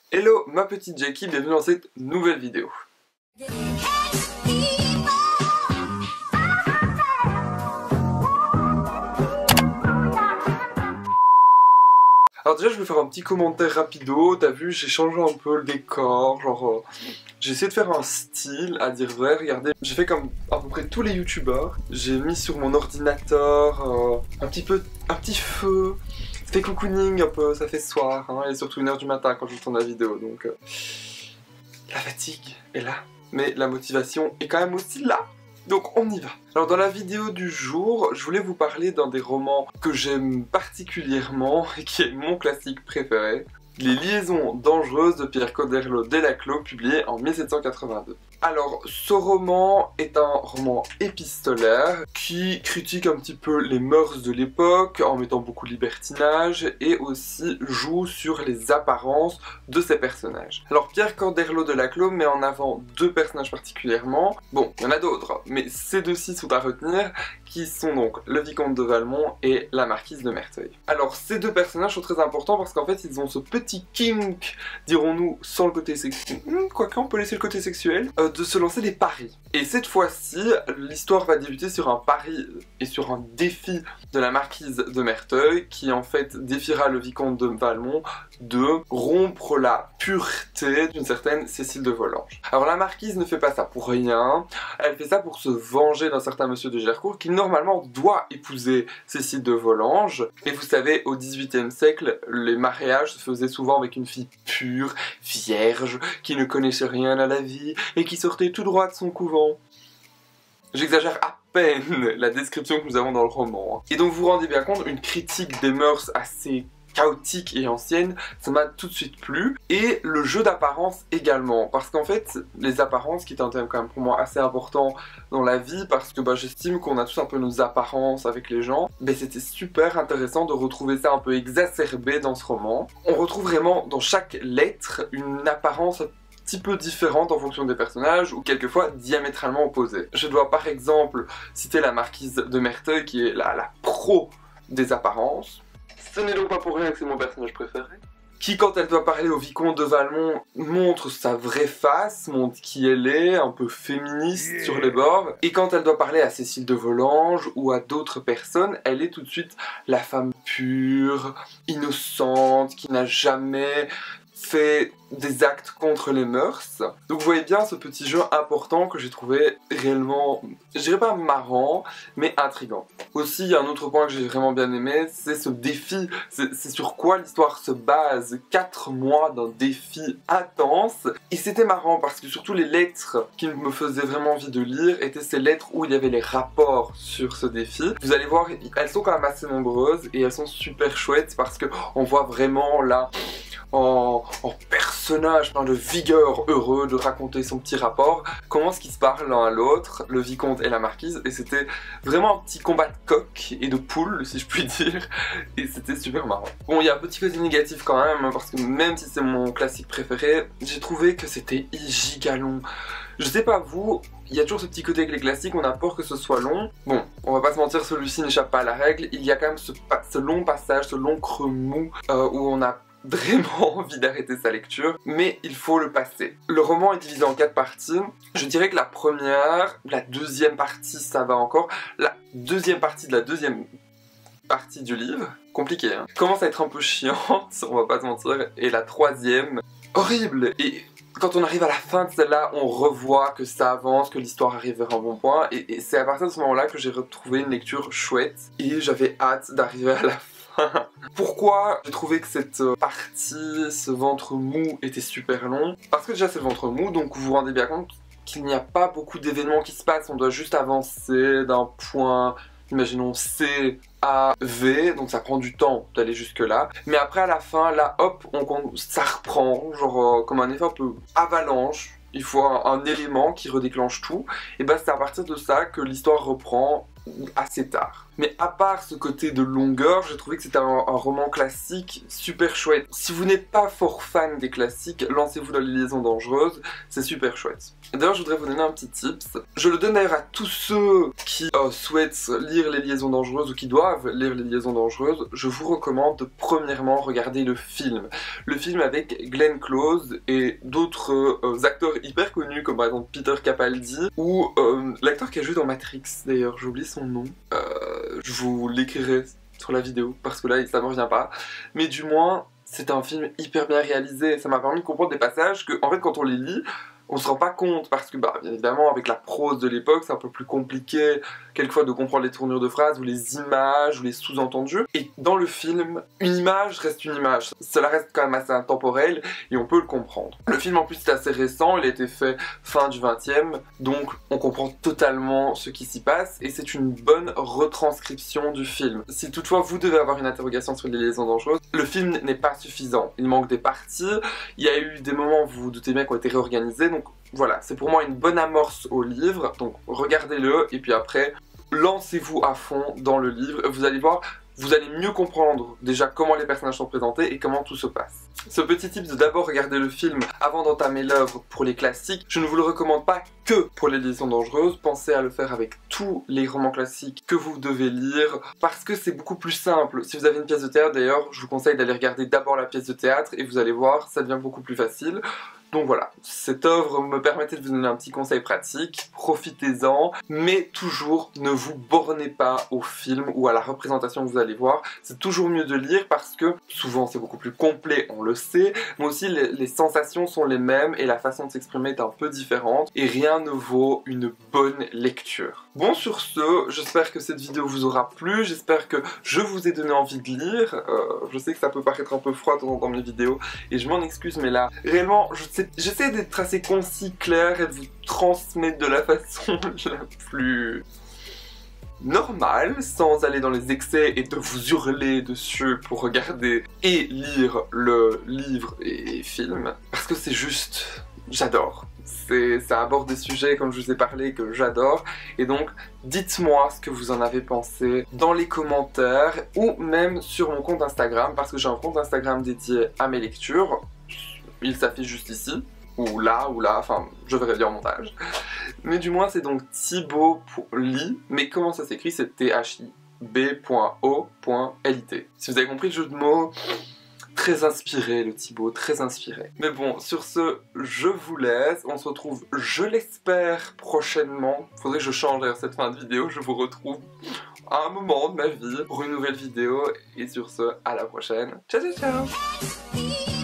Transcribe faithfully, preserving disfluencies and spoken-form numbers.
Hello ma petite Jackie, bienvenue dans cette nouvelle vidéo. Alors déjà je vais faire un petit commentaire rapido, t'as vu j'ai changé un peu le décor, genre euh, j'ai essayé de faire un style à dire vrai, regardez, j'ai fait comme à peu près tous les youtubeurs, j'ai mis sur mon ordinateur euh, un petit peu, un petit feu, ça fait cocooning un peu, ça fait soir, hein, il est surtout une heure du matin quand je tourne la vidéo, donc euh, la fatigue est là, mais la motivation est quand même aussi là. Donc on y va. Alors dans la vidéo du jour, je voulais vous parler d'un des romans que j'aime particulièrement et qui est mon classique préféré. Les liaisons dangereuses de Pierre Corderlo Dell'Aclos, publié en mille sept cent quatre-vingt-deux. Alors ce roman est un roman épistolaire qui critique un petit peu les mœurs de l'époque en mettant beaucoup de libertinage et aussi joue sur les apparences de ses personnages. Alors Pierre Corderlo Dell'Aclos met en avant deux personnages particulièrement, bon il y en a d'autres mais ces deux-ci sont à retenir, qui sont donc le vicomte de Valmont et la marquise de Merteuil. Alors ces deux personnages sont très importants parce qu'en fait ils ont ce petit kink, dirons-nous, sans le côté sexuel, quoique on peut laisser le côté sexuel, euh, de se lancer des paris. Et cette fois-ci, l'histoire va débuter sur un pari et sur un défi de la marquise de Merteuil qui en fait défiera le vicomte de Valmont de rompre la pureté d'une certaine Cécile de Volanges. Alors la marquise ne fait pas ça pour rien, elle fait ça pour se venger d'un certain monsieur de Gercourt qui normalement doit épouser Cécile de Volanges. Et vous savez, au dix-huitième siècle, les mariages se faisaient souvent avec une fille pure, vierge, qui ne connaissait rien à la vie et qui sortait tout droit de son couvent. J'exagère à peine la description que nous avons dans le roman. Et donc vous vous rendez bien compte, une critique des mœurs assez chaotique et ancienne, ça m'a tout de suite plu. Et le jeu d'apparence également, parce qu'en fait, les apparences, qui est un thème quand même pour moi assez important dans la vie, parce que bah, j'estime qu'on a tous un peu nos apparences avec les gens, mais c'était super intéressant de retrouver ça un peu exacerbé dans ce roman. On retrouve vraiment dans chaque lettre une apparence un petit peu différente en fonction des personnages ou quelquefois diamétralement opposée. Je dois par exemple citer la marquise de Merteuil qui est la, la pro des apparences. Ce n'est donc pas pour rien que c'est mon personnage préféré. Qui, quand elle doit parler au vicomte de Valmont, montre sa vraie face, montre qui elle est, un peu féministe yeah. sur les bords. Et quand elle doit parler à Cécile de Volanges ou à d'autres personnes, elle est tout de suite la femme pure, innocente, qui n'a jamais fait des actes contre les mœurs. Donc vous voyez bien ce petit jeu important que j'ai trouvé réellement, je dirais pas marrant, mais intriguant. Aussi, il y a un autre point que j'ai vraiment bien aimé, c'est ce défi, c'est sur quoi l'histoire se base. Quatre mois d'un défi intense. Et c'était marrant parce que surtout les lettres qui me faisaient vraiment envie de lire étaient ces lettres où il y avait les rapports sur ce défi. Vous allez voir, elles sont quand même assez nombreuses et elles sont super chouettes parce que on voit vraiment là en, en personnage plein de vigueur heureux de raconter son petit rapport, comment est-ce qu'ils se parlent l'un à l'autre, le vicomte et la marquise, et c'était vraiment un petit combat de coq et de poule si je puis dire, et c'était super marrant. Bon, il y a un petit côté négatif quand même, parce que même si c'est mon classique préféré, j'ai trouvé que c'était giga long. Je sais pas vous, il y a toujours ce petit côté avec les classiques, on a peur que ce soit long. Bon, on va pas se mentir, celui-ci n'échappe pas à la règle, il y a quand même ce, ce long passage, ce long creux mou, euh, où on a vraiment envie d'arrêter sa lecture, mais il faut le passer. Le roman est divisé en quatre parties. Je dirais que la première, la deuxième partie, ça va encore. La deuxième partie de la deuxième partie du livre, compliqué, hein, commence à être un peu chiante, on va pas se mentir, et la troisième, horrible. Et quand on arrive à la fin de celle-là, on revoit que ça avance, que l'histoire arrive vers un bon point, et, et c'est à partir de ce moment-là que j'ai retrouvé une lecture chouette, et j'avais hâte d'arriver à la fin. Pourquoi j'ai trouvé que cette partie, ce ventre mou était super long? Parce que déjà c'est le ventre mou, donc vous vous rendez bien compte qu'il n'y a pas beaucoup d'événements qui se passent, on doit juste avancer d'un point, imaginons C à V, donc ça prend du temps d'aller jusque là, mais après à la fin, là hop, on, ça reprend, genre euh, comme un effet un peu avalanche, il faut un, un élément qui redéclenche tout, et bah c'est à partir de ça que l'histoire reprend assez tard. Mais à part ce côté de longueur, j'ai trouvé que c'était un, un roman classique super chouette. Si vous n'êtes pas fort fan des classiques, lancez-vous dans Les Liaisons Dangereuses, c'est super chouette. D'ailleurs, je voudrais vous donner un petit tips. Je le donne d'ailleurs à tous ceux qui euh, souhaitent lire Les Liaisons Dangereuses ou qui doivent lire Les Liaisons Dangereuses. Je vous recommande de premièrement regarder le film. Le film avec Glenn Close et d'autres euh, acteurs hyper connus comme par exemple Peter Capaldi ou euh, l'acteur qui a joué dans Matrix d'ailleurs, j'ai oublié son nom. Euh, je vous l'écrirai sur la vidéo parce que là ça me revient pas. Mais du moins, c'est un film hyper bien réalisé. Ça m'a permis de comprendre des passages que en fait quand on les lit, on se rend pas compte parce que bah bien évidemment avec la prose de l'époque c'est un peu plus compliqué quelquefois de comprendre les tournures de phrases ou les images ou les sous-entendus, et dans le film une image reste une image, cela reste quand même assez intemporel et on peut le comprendre. Le film en plus est assez récent, il a été fait fin du vingtième, donc on comprend totalement ce qui s'y passe et c'est une bonne retranscription du film. Si toutefois vous devez avoir une interrogation sur Les Liaisons Dangereuses, le film n'est pas suffisant, il manque des parties, il y a eu des moments, vous vous doutez bien, qui ont été réorganisés. Donc voilà, c'est pour moi une bonne amorce au livre, donc regardez-le et puis après, lancez-vous à fond dans le livre, vous allez voir, vous allez mieux comprendre déjà comment les personnages sont présentés et comment tout se passe. Ce petit tip de d'abord regarder le film avant d'entamer l'œuvre pour les classiques, je ne vous le recommande pas que pour Les Liaisons Dangereuses, pensez à le faire avec tous les romans classiques que vous devez lire, parce que c'est beaucoup plus simple. Si vous avez une pièce de théâtre d'ailleurs, je vous conseille d'aller regarder d'abord la pièce de théâtre et vous allez voir, ça devient beaucoup plus facile. Donc voilà, cette œuvre me permettait de vous donner un petit conseil pratique, profitez-en, mais toujours ne vous bornez pas au film ou à la représentation que vous allez voir. C'est toujours mieux de lire parce que souvent c'est beaucoup plus complet, on le sait, mais aussi les, les sensations sont les mêmes et la façon de s'exprimer est un peu différente et rien ne vaut une bonne lecture. Bon, sur ce, j'espère que cette vidéo vous aura plu, j'espère que je vous ai donné envie de lire. Euh, je sais que ça peut paraître un peu froid de temps en temps mes vidéos et je m'en excuse, mais là, réellement, je sais J'essaie d'être assez concis, clair et de vous transmettre de la façon la plus normale, sans aller dans les excès et de vous hurler dessus pour regarder et lire le livre et film. Parce que c'est juste... j'adore. Ça aborde des sujets, comme je vous ai parlé, que j'adore. Et donc, dites-moi ce que vous en avez pensé dans les commentaires ou même sur mon compte Instagram, parce que j'ai un compte Instagram dédié à mes lectures. Il s'affiche juste ici, ou là, ou là, enfin, je verrai bien en montage. Mais du moins, c'est donc Thibaut Lit, mais comment ça s'écrit? C'est T H I B O L I T. Si vous avez compris le jeu de mots, très inspiré le Thibaut, très inspiré. Mais bon, sur ce, je vous laisse, on se retrouve, je l'espère, prochainement. Faudrait que je change d'ailleurs cette fin de vidéo, je vous retrouve à un moment de ma vie pour une nouvelle vidéo. Et sur ce, à la prochaine. Ciao, ciao, ciao.